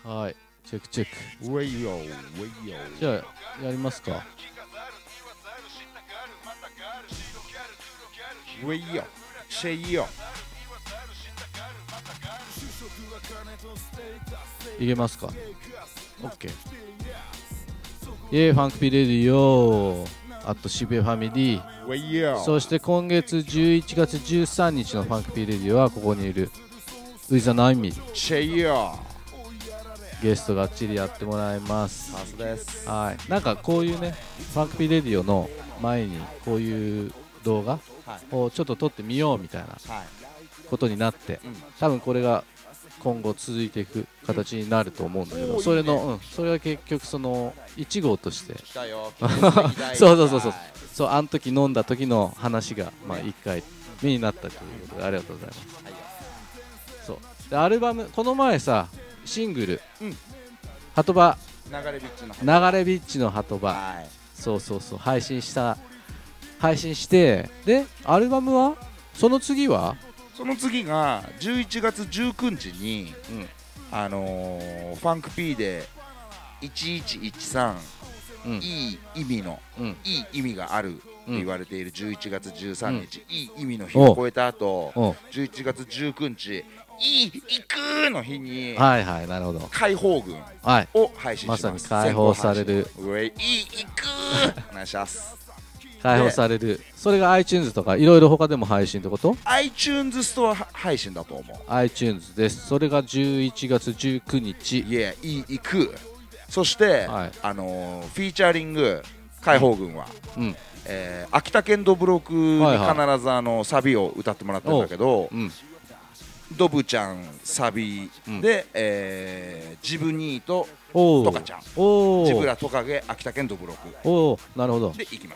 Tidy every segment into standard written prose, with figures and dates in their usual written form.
はい、チェックチェック。 ウェイヨウェイヨウ。 じゃあやりますか。 ウェイヨシェイヨ。 いけますか。オッケー。イエーファンクピレディオあと渋谷ファミリー。 ウェイヨ。 そして今月11月13日のファンクピレディオはここにいるウィザナイミシェイヨ。 ゲストがっちりやってもらいます。 パスです。 はい。なんかこういうねファンクピレディオの前にこういう動画をちょっと撮ってみようみたいなことになって、多分これが今後続いていく形になると思うんだけど、それの、それは結局その1号としてそうあの時飲んだ時の話がまあ1回目になったということでありがとうございます。そうでアルバムこの前さシングルハトバ流れビッチの流れビッチのハトバそう配信してでアルバムはその次が 11月19日に、ファンク P で1113、いい意味の、いい意味があると言われている11月13日、いい意味の日を超えた後、11月19日いい行くの日になるほど解放軍を配信します。 まさに解放されるいい行くお願いします。 解放される。それが iTunes とかいろいろ他でも配信ってこと？ iTunes ストア配信だと思う。 iTunes です。それが11月19日。 いい行く。そして、フィーチャリング解放軍は、秋田県ドブロクに必ずサビを歌ってもらってるんだけど、ドブちゃんサビで、ジブニーとトカちゃん、ジブラトカゲ秋田県ドブロクなるほどでいきます。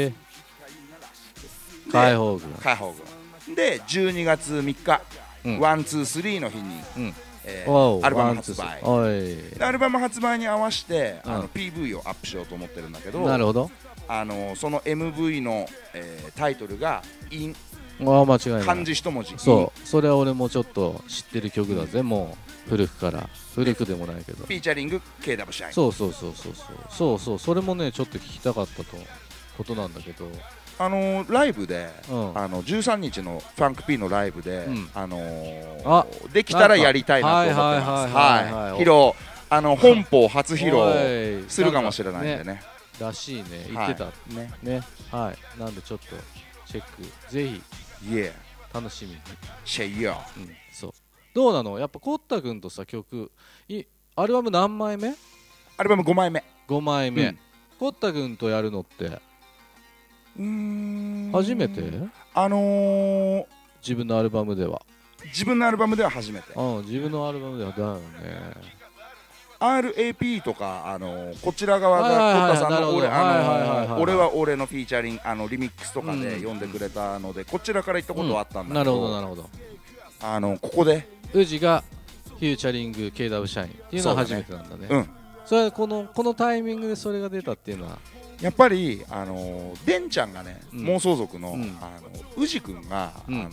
解放軍で12月3日、1,2,3の日に、アルバム発売。アルバム発売に合わせてPV をアップしようと思ってるんだけど、 なるほど。 その MV の、タイトルが間違いない。 漢字一文字。 それは俺もちょっと知ってる曲だぜ。もう古くから古くでもないけど。 フィーチャリング KW シャイン。 それもねちょっと聞きたかったことなんだけど。 ライブで、13日のファンク P のライブで、できたらやりたいなと思ってます。披露本邦初披露するかもしれないんでね。 らしいね、言ってたね。はい、なんでちょっとチェックぜひ楽しみに。 シェイヤー。 そう。どうなの？やっぱコッタ君とさ曲アルバム何枚目？ アルバム5枚目。 5枚目。コッタ君とやるのって。初めて？自分のアルバムでは初めて。 自分のアルバムではだよね。 RAP とかこちら側がコッタさんの俺は俺のフィーチャリングリミックスとかで読んでくれたのでこちらから行ったことはあったんだけど、 なるほど。 ここで宇治がフューチャリング KW シャインっていうのは初めてなんだね。それはこのタイミングでそれが出たっていうのはやっぱりデンちゃんがね、妄想族の宇治くんが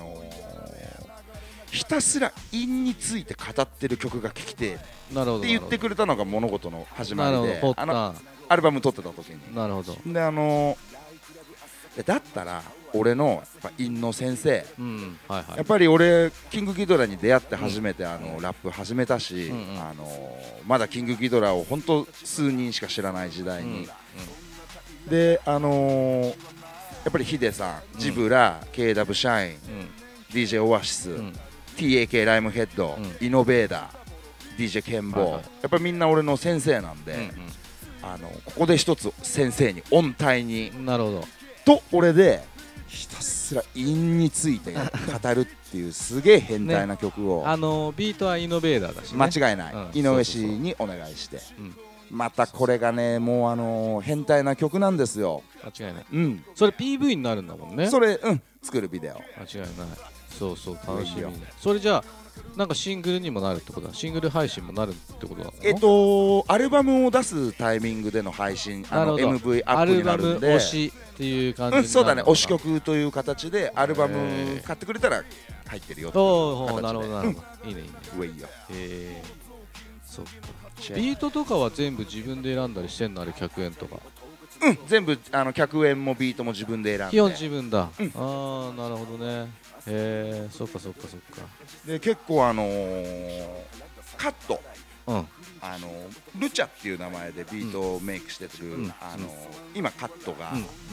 ひたすら陰について語ってる曲が聴きてって言ってくれたのが物事の始まりで、アルバム撮ってた時に。 なるほど。 でだったら俺の陰の先生、やっぱり俺キングギドラに出会って初めてラップ始めたし、まだキングギドラを本当数人しか知らない時代に、でやっぱりヒデさん、ジブラ、KW シャイン、DJ オアシス、TAK ライムヘッド、イノベーダー、DJ ケンボー、やっぱりみんな俺の先生なんで、ここで一つ先生に音体にと俺でひたすら陰について語るっていうすげえ変態な曲を、 ビートはイノベーダーだしね、 間違いない、井上氏にお願いして、またこれがねもう変態な曲なんですよ。 間違いない。それ PV になるんだもんね。 それ作るビデオ。 間違いない。そう楽しみ。それじゃあなんかシングルにもなるってことだ。シングル配信もなるってことだ。 アルバムを出すタイミングでの配信、MV アップになるんで、 アルバム推しっていう感じ。 そうだね、推し曲という形でアルバム買ってくれたら入ってるよっていう形で。 なるほどいいね。 ウェイよ。 そっか。 ビートとかは全部自分で選んだりしてんの？あれ100円とか。 全部100円もビートも自分で選んで。 基本自分だ。ああ、なるほどね。へえ、そっかそっかそっか。 で結構カット、ルチャっていう名前でビートをメイクしてる、今カットが、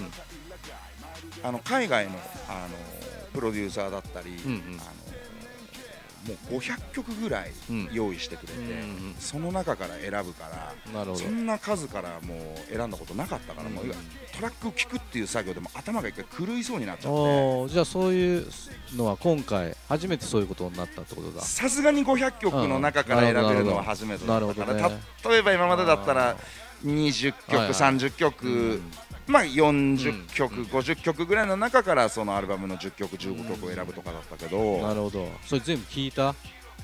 海外の、プロデューサーだったり、もう500曲ぐらい用意してくれて、その中から選ぶから、そんな数からもう選んだことなかったから、もうトラックを聴くっていう作業でも頭が一回狂いそうになっちゃって。 じゃあそういうのは今回初めてそういうことになったってことだ。 さすがに500曲の中から選べるのは初めてだったから、例えば今までだったら20曲、30曲、40曲、50曲ぐらいの中からそのアルバムの10曲、15曲を選ぶとかだったけど。 なるほど。それ全部聞いた？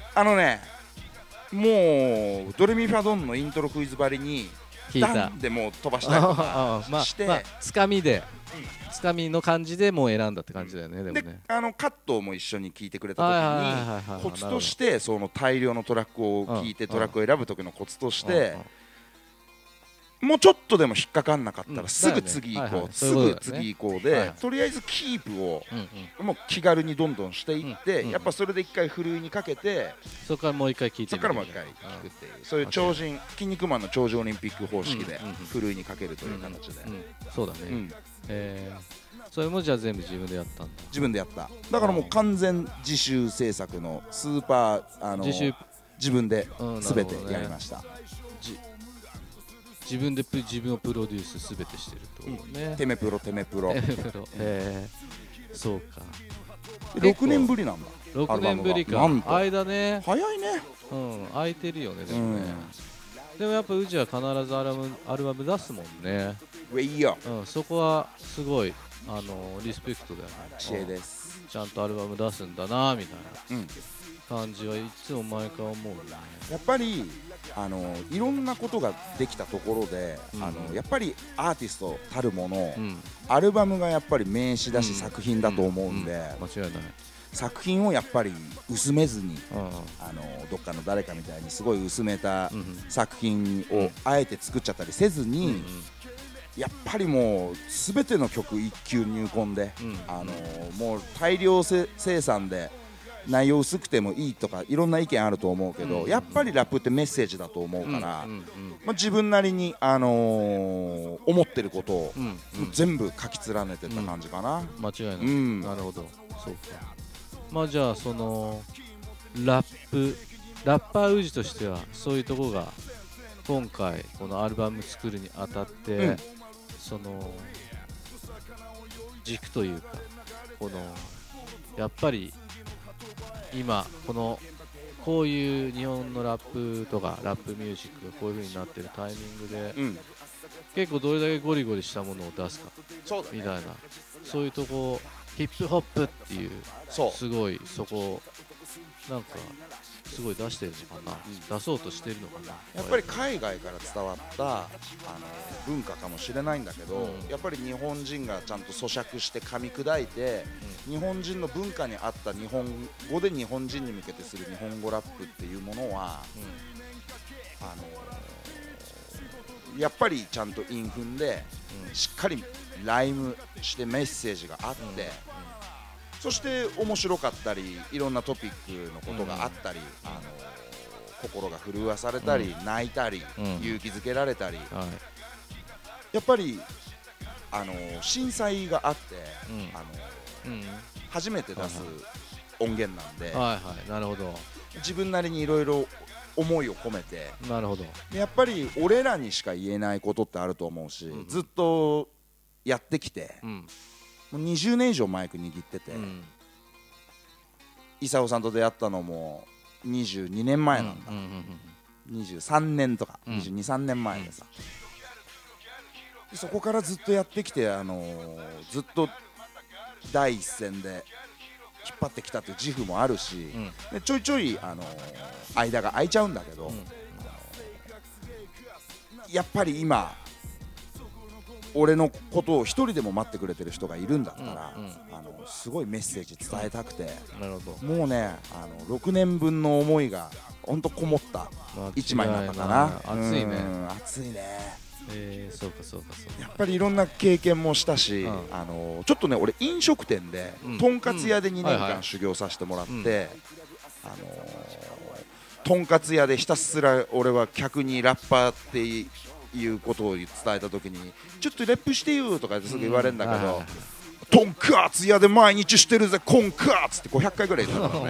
もうドレミファドンのイントロクイズばりにダンでもう飛ばしたりとかして、 つかみの感じでもう選んだって感じだよね。でもね、 カットも一緒に聞いてくれた時にコツとして、その大量のトラックを聞いてトラックを選ぶ時のコツとして、もうちょっとでも引っかかんなかったらすぐ次行こう、すぐ次行こうで、とりあえずキープをもう気軽にどんどんしていって、やっぱそれで一回ふるいにかけて、 そこからもう一回聞いて、 そこからもう一回聞くっていう、そういう超人筋肉マンの超人オリンピック方式でふるいにかけるという形で。 そうだね。それもじゃあ全部自分でやったんだ。 自分でやった。だからもう完全自主制作のスーパー自分で全てやりました。 自分で自分をプロデュースすべてしてるってことね。 テメプロ。 そうか。 6年ぶりなんだ。 6年ぶりか。間ね。 早いね。 空いてるよね、でもね。でもやっぱうちは必ずアルバム出すもんね。そこはすごいリスペクトだよね。 知恵です。 ちゃんとアルバム出すんだなみたいな感じはいつも毎回思うね。 やっぱりいろんなことができたところで、やっぱりアーティストたるもの、アルバムがやっぱり名詞だし、作品だと思うんで、 間違いない。 作品をやっぱり薄めずに、どっかの誰かみたいにすごい薄めた作品をあえて作っちゃったりせずに、やっぱりもう全ての曲一級入魂で、もう大量生産で内容薄くてもいいとかいろんな意見あると思うけど、やっぱりラップってメッセージだと思うから、自分なりに、思ってることを全部書き連ねてた感じかな。 間違いない。なるほど。そうか。じゃあそのラッパーウジとしてはそういうところが今回このアルバム作るにあたって、その軸というか、このやっぱり今こういう日本のラップとかラップミュージックがこういう風になってるタイミングで、結構どれだけゴリゴリしたものを出すかみたいな、そういうとこ、ヒップホップっていうすごいそこなんかすごい出してるのかな、出そうとしてるのかな。 やっぱり海外から伝わった文化かもしれないんだけど、やっぱり日本人がちゃんと咀嚼して噛み砕いて、日本人の文化に合った日本語で日本人に向けてする日本語ラップっていうものは、やっぱりちゃんと韻踏んで、しっかりライムしてメッセージがあって、そして面白かったりいろんなトピックのことがあったり、心が震わされたり、泣いたり、勇気づけられたり、やっぱり震災があって、初めて出す音源なんで、 なるほど、 自分なりにいろいろ思いを込めて、 なるほど、 やっぱり俺らにしか言えないことってあると思うし、ずっとやってきて、もう20年以上マイク握ってて、功さんと出会ったのも22年前なんだ、23年とか22、3年前でさ、そこからずっとやってきて、ずっと第一線で引っ張ってきたという自負もあるし、でちょいちょい、間が空いちゃうんだけど、やっぱり今俺のことを一人でも待ってくれてる人がいるんだったら、すごいメッセージ伝えたくて、もうね6年分の思いが本当こもった1枚だったかな。 熱いね。 熱いね。 そうかそうかそうか。 やっぱりいろんな経験もしたし、ちょっとね俺飲食店でとんかつ屋で2年間修行させてもらって、とんかつ屋でひたすら俺は客にラッパーっていうことを伝えた時にちょっとレップしてよとかすぐ言われるんだけど、とんかつ屋で毎日してるぜこんかつって500回ぐらい言ったからね。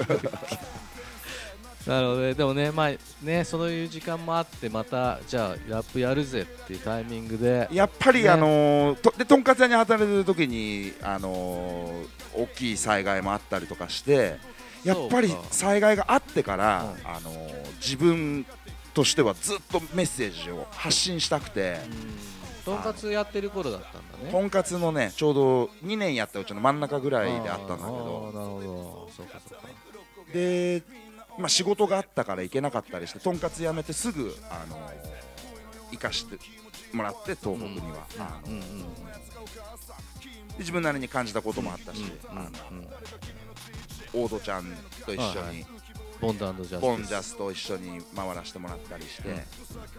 なるほどね。でもね、まあね、そういう時間もあってまたじゃあラップやるぜっていうタイミングでやっぱり、ね、とんかつ屋に働いてる時に大きい災害もあったりとかしてやっぱり災害があってから、自分としてはずっとメッセージを発信したくて。 とんかつやってる頃だったんだね。 とんかつのねちょうど2年やったうちの真ん中ぐらいであったんだけど。 なるほど。そうかそうか。 で仕事があったから行けなかったりしてとんかつやめてすぐ行かしてもらって東北には自分なりに感じたこともあったし、オードちゃんと一緒にボンジャスと一緒に回らせてもらったりして、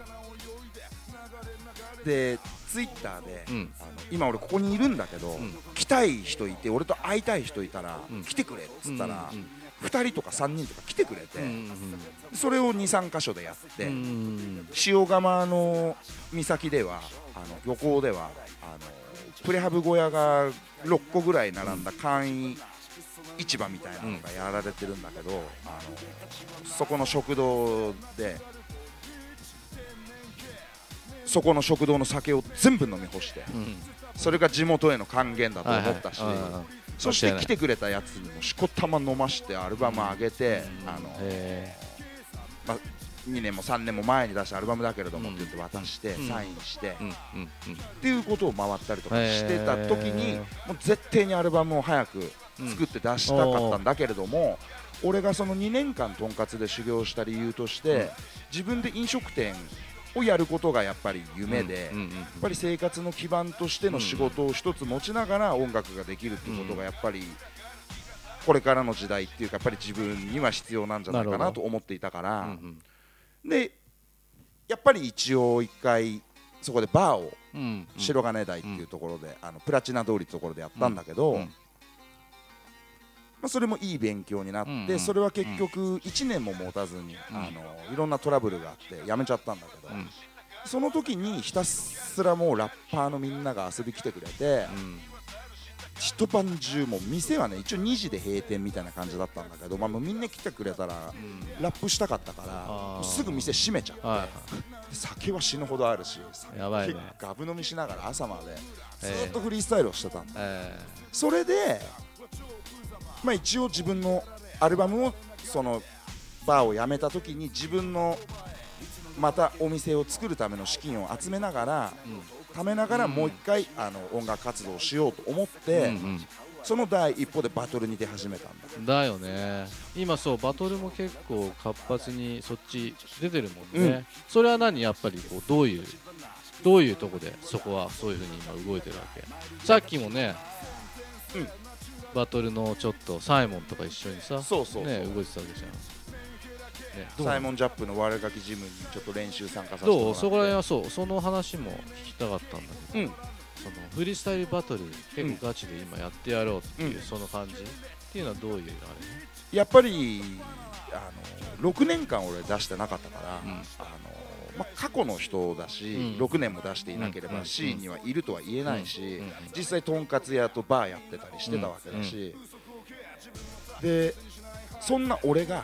でツイッターで、今俺ここにいるんだけど、来たい人いて俺と会いたい人いたら、来てくれっつったら、2人とか3人とか来てくれて、それを 2,3 箇所でやって、塩釜の岬では漁港ではプレハブ小屋が6個ぐらい並んだ簡易市場みたいなのがやられてるんだけど、そこの食堂でそこの食堂の酒を全部飲み干して、それが地元への還元だと思ったし、そして来てくれたやつにもしこたま飲ましてアルバム上げて、2年も3年も前に出したアルバムだけれどもって言って渡してサインしてっていうことを回ったりとかしてた時に、もう絶対にアルバムを早く作って出したかったんだけれども、俺がその2年間とんかつで修行した理由として、自分で飲食店をやることがやっぱり夢で、やっぱり生活の基盤としての仕事を一つ持ちながら音楽ができるっていうことがやっぱりこれからの時代っていうかやっぱり自分には必要なんじゃないかなと思っていたから、でやっぱり一応一回そこでバーを白金台っていうところでプラチナ通りってところでやったんだけど、それもいい勉強になって、それは結局1年も持たずにいろんなトラブルがあって辞めちゃったんだけど、その時にひたすらもうラッパーのみんなが遊び来てくれて、一晩中もう店はね一応2時で閉店みたいな感じだったんだけど、もうみんな来てくれたらラップしたかったからすぐ店閉めちゃって、酒は死ぬほどあるし、酒ガブ飲みしながら朝までずっとフリースタイルをしてたんだ。それで一応自分のアルバムをそのバーを辞めた時に自分のまたお店を作るための資金を集めながら、貯めながらもう一回音楽活動をしようと思って、その第一歩でバトルに出始めたんだ。 だよね。今そうバトルも結構活発にそっち出てるもんね。それは何やっぱりこうどういうとこでそこはそういう風に今動いてるわけ。さっきもね、バトルのちょっとサイモンとか一緒にさ、ね、動いてたわけじゃん。 サイモンジャップの悪ガキジムにちょっと練習参加させてもらって、 どうそこら辺はその話も聞きたかったんだけど、そのフリースタイルバトル結構ガチで今やってやろうっていう、その感じっていうのはどういうあれ？ やっぱり6年間俺出してなかったから、過去の人だし、6年も出していなければシーンにはいるとは言えないし、実際とんかつ屋とバーやってたりしてたわけだし、でそんな俺が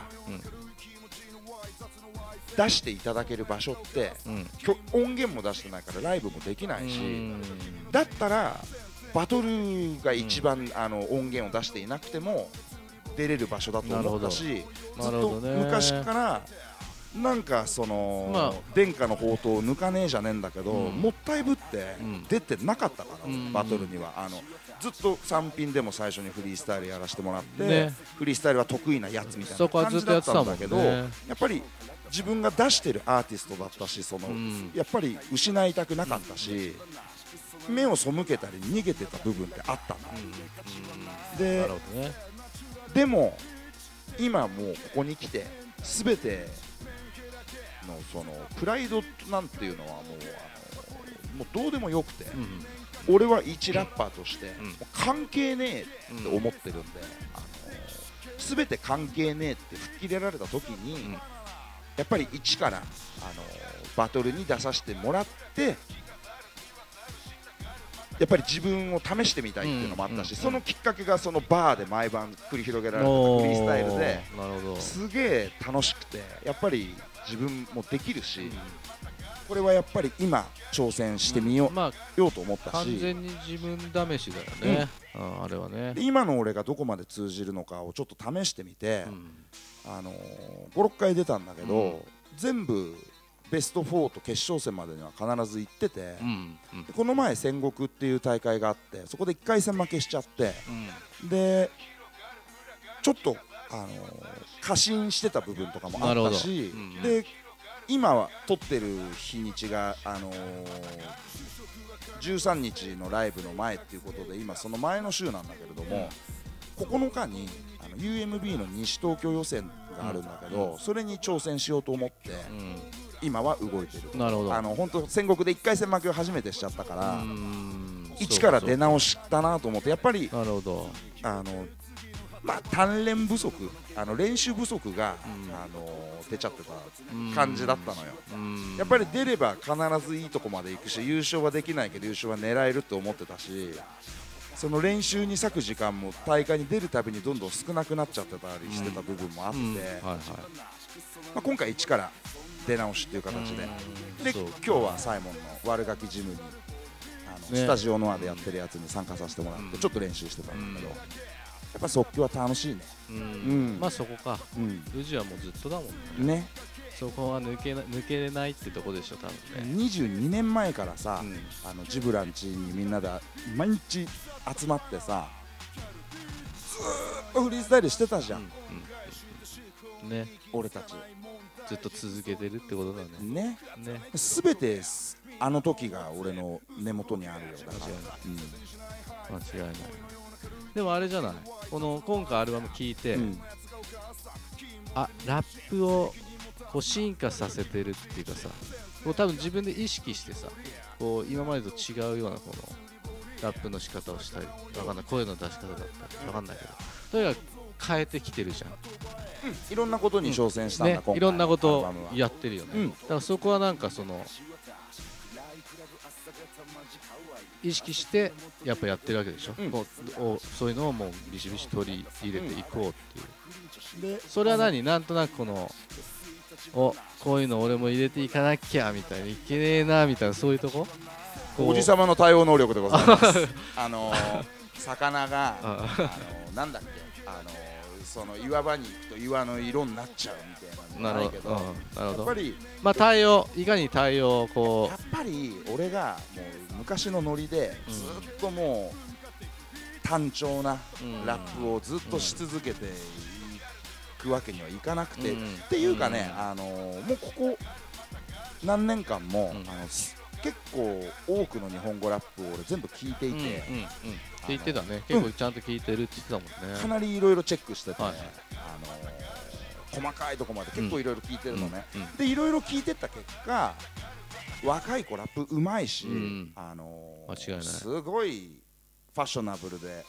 出していただける場所って、音源も出してないからライブもできないし、だったらバトルが一番音源を出していなくても出れる場所だと思ったし、ずっと昔からなんかその殿下の宝刀を抜かねえじゃねえんだけど、もったいぶって出てなかったから、バトルにはずっと3品でも最初にフリースタイルやらせてもらって、フリースタイルは得意なやつみたいな感じだったんだけど、やっぱり自分が出してるアーティストだったし、やっぱり失いたくなかったし、 目を背けたり逃げてた部分ってあったの、で、なるほどね、でも今もうここに来て全てのそのプライドなんていうのはもうどうでもよくて、俺は一ラッパーとして関係ねえって思ってるんで、全て関係ねえって吹っ切れられた時に、やっぱり一からバトルに出させてもらって、やっぱり自分を試してみたいっていうのもあったし、そのきっかけがそのバーで毎晩繰り広げられてたフリースタイルで、すげえ楽しくて、やっぱり自分もできるし、これはやっぱり今挑戦してみようと思ったし、 完全に自分試しだよね、あれはね。 今の俺がどこまで通じるのかをちょっと試してみて、5、6回出たんだけど、全部ベスト4と決勝戦までには必ず行ってて、この前戦国っていう大会があって、そこで1回戦負けしちゃって、でちょっと過信してた部分とかもあったし、で今は撮ってる日にちが13日のライブの前っていうことで、今その前の週なんだけれども、9日にUMB の西東京予選があるんだけど、それに挑戦しようと思って、今は動いてる。なるほど。本当戦国で1回戦負けを初めてしちゃったから、一から出直したなと思って、やっぱりなるほど、鍛錬不足、練習不足が、出ちゃってた感じだったのよ。やっぱり出れば必ずいいとこまで行くし、優勝はできないけど優勝は狙えると思ってたし、その練習に割く時間も大会に出るたびにどんどん少なくなっちゃってたりしてた部分もあって、今回一から出直しっていう形で、今日はサイモンの悪ガキジムにスタジオノアでやってるやつに参加させてもらってちょっと練習してたんだけど、やっぱ即興は楽しいね。 まあそこか、宇治はもうずっとだもんね。そこは抜けれないってとこでしょ多分ね。 22年前からさ、ジブランチにみんなで毎日集まってさ、ずーっとフリースタイルしてたじゃん、 ね、 俺たちずっと続けてるってことだね。 全てあの時が俺の根元にあるよ。だから間違いない。でもあれじゃない、今回アルバム聴いて、ラップをこう進化させてるっていうかさ、こう多分自分で意識してさ、こう今までと違うようなこのラップの仕方をしたり、わかんない声の出し方だったりわかんないけど、とにかく変えてきてるじゃん。 いろんなことに挑戦したんだ、今回いろんなことをやってるよね。だからそこはなんか意識してやっぱやってるわけでしょ、そういうのをもうビシビシ取り入れていこうっていう、それはなんとなくこういうの俺も入れていかなきゃみたいな、いけねえなみたいな、そういうとこ、 おじさまの対応能力でございます魚がなんだっけ、その岩場に行くと岩の色になっちゃうみたいなのないけど、やっぱりいかに対応をこう、 やっぱり俺がもう昔のノリでずっともう単調なラップをずっとし続けていくわけにはいかなくて、っていうかね、もうここ何年間も結構多くの日本語ラップを俺全部聞いていて、 聞いてたね、結構ちゃんと聞いてるって言ってたもんね。 かなりいろいろチェックしてて、細かいとこまで結構いろいろ聞いてるのね。でいろいろ聞いてった結果、若い子ラップうまいし、すごいファッショナブルで、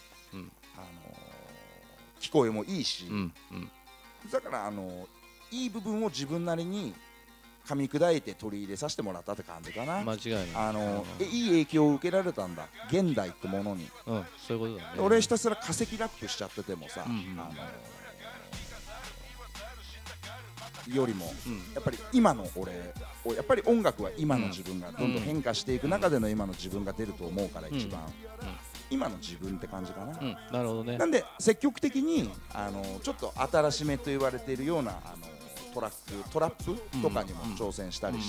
聞こえもいいし、だからいい部分を自分なりに噛み砕いて取り入れさせてもらったって感じかな。 間違いない。 いい影響を受けられたんだ、現代ってものに。 そういうことだね。 俺ひたすら化石ラップしちゃっててもさ、よりも、やっぱり今の俺、やっぱり音楽は今の自分がどんどん変化していく中での今の自分が出ると思うから、一番今の自分って感じかな。 なるほどね。 なんで積極的にちょっと新しめと言われているようなトラップとかにも挑戦したりして、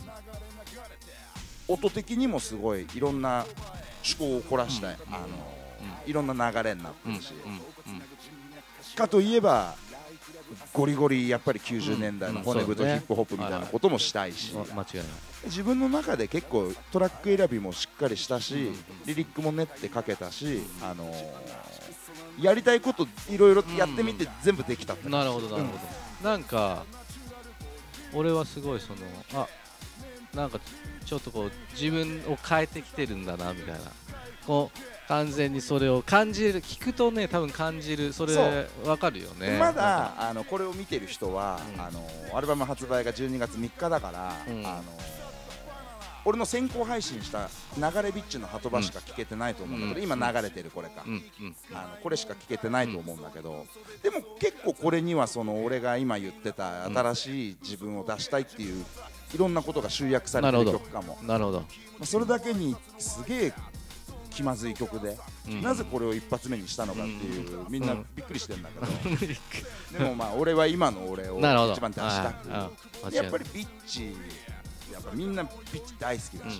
音的にもすごいいろんな趣向を凝らしたいろんな流れになってるし、かといえばゴリゴリやっぱり90年代の骨太ヒップホップみたいなこともしたいし、 間違いない。 自分の中で結構トラック選びもしっかりしたし、リリックも練って書けたし、やりたいこといろいろやってみて全部できたって。 なるほどなるほど。なんか俺はすごいなんかちょっとこう自分を変えてきてるんだなみたいな、こう完全にそれを感じる、聞くとね多分感じる、それ分かるよね。 まだこれを見てる人は、アルバム発売が12月3日だから、俺の先行配信した流れビッチのハトバしか聞けてないと思うんだけど、今流れてるこれか、これしか聞けてないと思うんだけど、でも結構これにはその俺が今言ってた新しい自分を出したいっていういろんなことが集約されてる曲かも。 なるほど。 それだけにすげえ気まずい曲で、なぜこれを一発目にしたのかっていう、みんなびっくりしてるんだけど、でもまあ俺は今の俺を一番出したく、やっぱりビッチ、やっぱみんなビッチ大好きだし、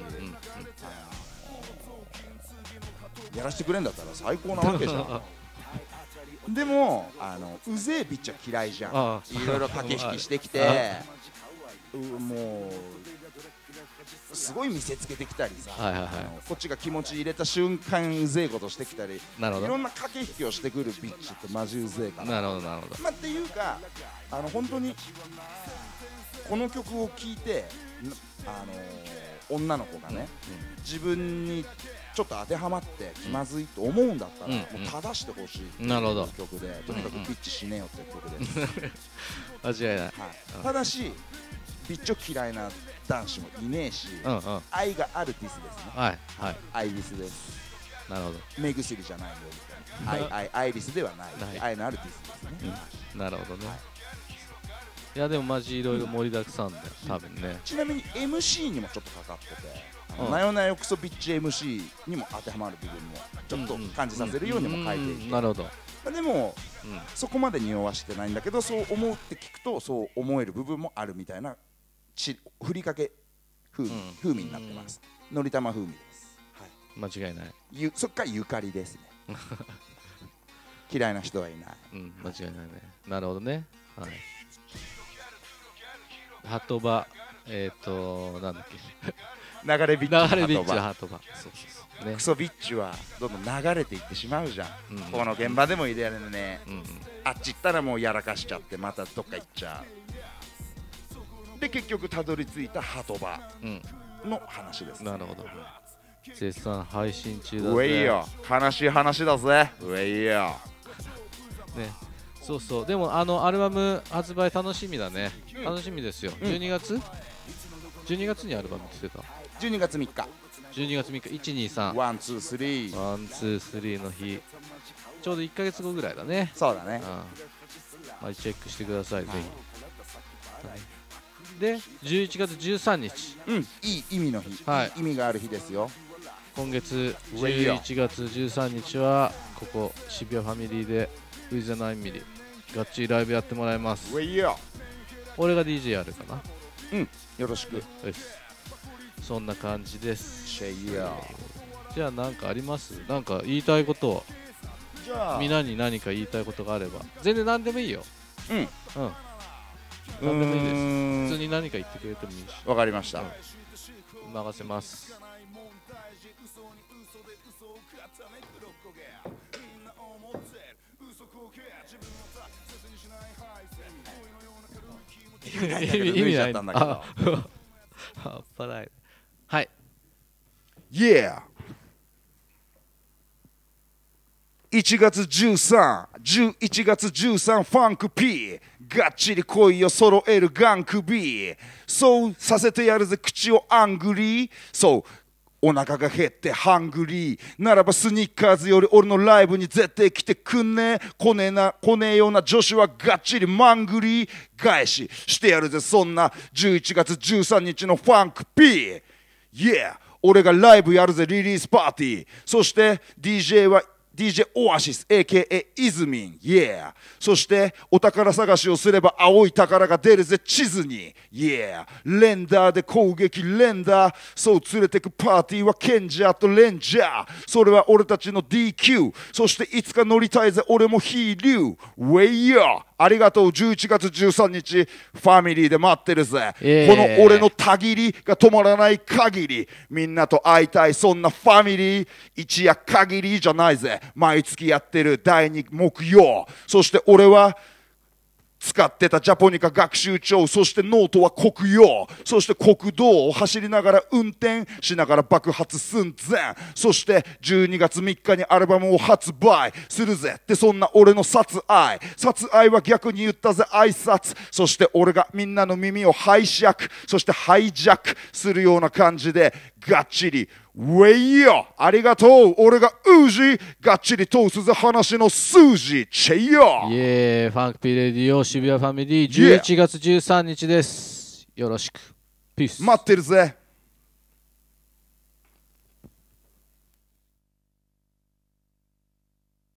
やらせてくれんだったら最高なわけじゃん。でもうぜえビッチは嫌いじゃん。いろいろ駆け引きしてきて、もうすごい見せつけてきたりさ、こっちが気持ち入れた瞬間うぜえことしてきたり、いろんな駆け引きをしてくるビッチってマジうぜえから。 なるほどなるほど。 まあっていうか本当にこの曲を聴いて女の子がね、自分にちょっと当てはまって気まずいと思うんだったら、もう正してほしいっていう曲で、とにかくビッチ死ねよっていう曲です。 間違いない。 ただしビッチを嫌いな男子もいねえし、愛があるディスですね。アイリスです。 なるほど。 目薬じゃないよみたいな。アイリスではない。愛のあるディスですね。 なるほどね。いやでもマジいろいろ盛りだくさんで多分ね。 ちなみに MC にもちょっとかかってて、なよなよクソビッチ MC にも当てはまる部分もちょっと感じさせるようにも書いていて、 なるほど。 でもそこまで匂わしてないんだけど、そう思うって聞くとそう思える部分もあるみたいなふりかけ風味になってます。のり玉風味です。 間違いない。 そっからゆかりですね。嫌いな人はいない。 間違いないね。なるほどね。ハトバ、なんだっけ。 流れビッチのハトバ。 クソビッチはどんどん流れていってしまうじゃん。この現場でもいるやるね。あっち行ったらもうやらかしちゃってまたどっか行っちゃう。で結局たどり着いたハトバの話です。 なるほど。絶賛配信中だぜ。 うえいよ、悲しい話だぜ。うえいよ。 ね。そうそう。でもアルバム発売楽しみだね。楽しみですよ。12月？12月にアルバム出てた。 12月3日。 12月3日、1、2、3。 ワン、ツー、スリー。 ワン、ツー、スリーの日。ちょうど1ヶ月後ぐらいだね。 そうだね。 まあチェックしてください、ぜひ。で、11月13日。 いい意味の日。意味がある日ですよ。 今月11月13日は、ここ、渋谷ファミリーで、ウィズ・ナインミリ、ガッチリライブやってもらいます。俺が DJ やるかな。 よろしく。 そんな感じです。 シェイヤー。じゃあ何かあります？なんか言いたいことを。じゃあみんなに何か言いたいことがあれば全然何でもいいよ。何でもいいです。普通に何か言ってくれてもいいし。 わかりました。 任せます。 意味ないんだけど。 はい。 Yeah。1月13、11月13ファンク P、がっちり恋を揃えるガンク B、そうさせてやるぜ口をアングリー、そうお腹が減ってハングリーならばスニッカーズより俺のライブに絶対来てくんねえ、来ねえような女子はがっちりマングリー返ししてやるぜ、そんな11月13日のファンク P。 Yeah、 俺がライブやるぜリリースパーティー、そして DJ はDJ オアシス AKA イズミン Yeah、 そしてお宝探しをすれば青い宝が出るぜ地図に Yeah、 レンダーで攻撃レンダー、そう連れてくパーティーは賢者とレンジャー、それは俺たちの DQ、 そしていつか乗りたいぜ俺もヒーリュー Way up ありがとう。11月13日ファミリーで待ってるぜ、この俺のたぎりが止まらない限りみんなと会いたい。そんなファミリー一夜限りじゃないぜ。毎月やってる第2木曜。そして俺は使ってたジャポニカ学習帳、そしてノートは国用、そして国道を走りながら運転しながら爆発寸前、そして12月3日にアルバムを発売するぜって、そんな俺の殺愛は逆に言ったぜ挨拶。そして俺がみんなの耳を拝借、そしてハイジャックするような感じでがっちりウェイよ、ありがとう。俺がウージーがっちり通すぜ話の数字チェイよ。 イエーイ。ファンクピーレディオ渋谷ファミリー11月13日です。よろしく。ピース。 待ってるぜ。